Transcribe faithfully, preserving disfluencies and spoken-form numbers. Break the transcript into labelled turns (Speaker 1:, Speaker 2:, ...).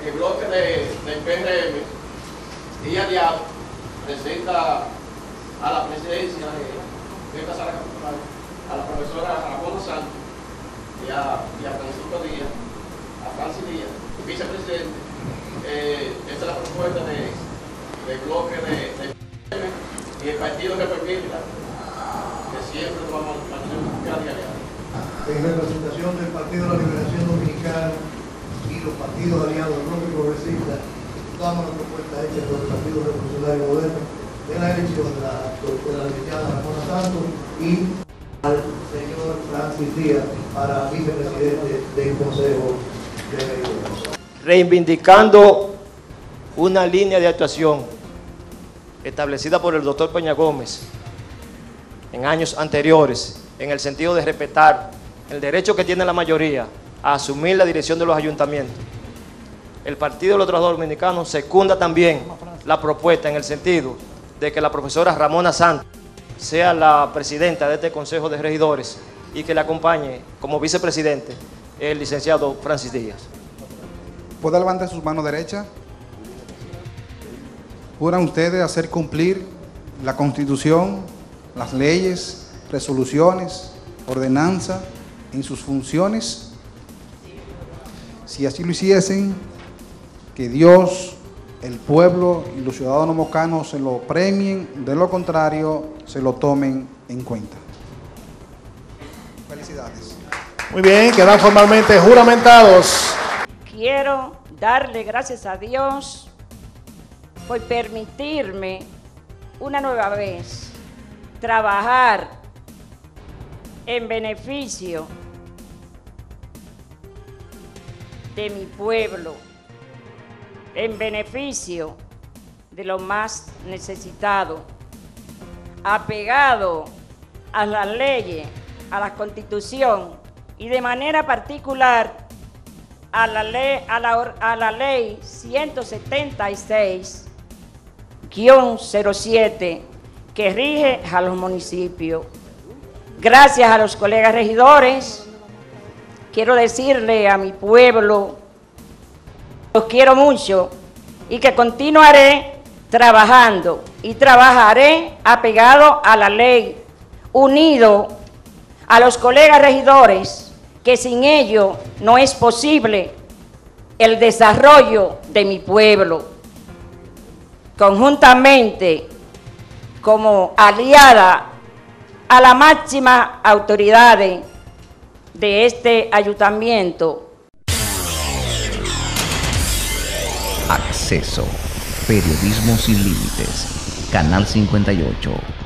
Speaker 1: el bloque de, del P R M y aliado presenta a la presidencia de esta sala capitular a la profesora Ramona Santos y a, y a Francisco Díaz, a Francis Díaz, vicepresidente. Eh, esta es la propuesta de, del bloque de, de P R M y el partido que permita que siempre vamos a participar de aliados.
Speaker 2: En representación del Partido de la Liberación Dominicana y los partidos aliados del bloque progresista, damos la propuesta hecha por el Partido Revolucionario Moderno de la elección de la, de la licenciada Ramona Santos y al señor Francis Díaz para vicepresidente del Consejo de Regidores.
Speaker 3: Reivindicando una línea de actuación establecida por el doctor Peña Gómez en años anteriores, en el sentido de respetar el derecho que tiene la mayoría a asumir la dirección de los ayuntamientos. El Partido de los Trabajadores Dominicanos secunda también la propuesta en el sentido de que la profesora Ramona Santos sea la presidenta de este Consejo de Regidores y que le acompañe como vicepresidente el licenciado Francis Díaz.
Speaker 4: ¿Puede levantar sus manos derechas? ¿Juran ustedes hacer cumplir la Constitución, las leyes, resoluciones, ordenanza en sus funciones? Si así lo hiciesen, que Dios, el pueblo y los ciudadanos mocanos se lo premien, de lo contrario, se lo tomen en cuenta. Felicidades.
Speaker 5: Muy bien, quedan formalmente juramentados.
Speaker 6: Quiero darle gracias a Dios por permitirme una nueva vez trabajar en beneficio de mi pueblo, en beneficio de los más necesitados, apegado a las leyes, a la Constitución y de manera particular a la ley, a la, a la ley ciento setenta y seis guión cero siete que rige a los municipios. Gracias a los colegas regidores, quiero decirle a mi pueblo, los quiero mucho y que continuaré trabajando y trabajaré apegado a la ley, unido a los colegas regidores, que sin ello no es posible el desarrollo de mi pueblo. Conjuntamente, como aliada a la máxima autoridad de, de este ayuntamiento.
Speaker 7: Acceso. Periodismo sin límites. Canal cincuenta y ocho.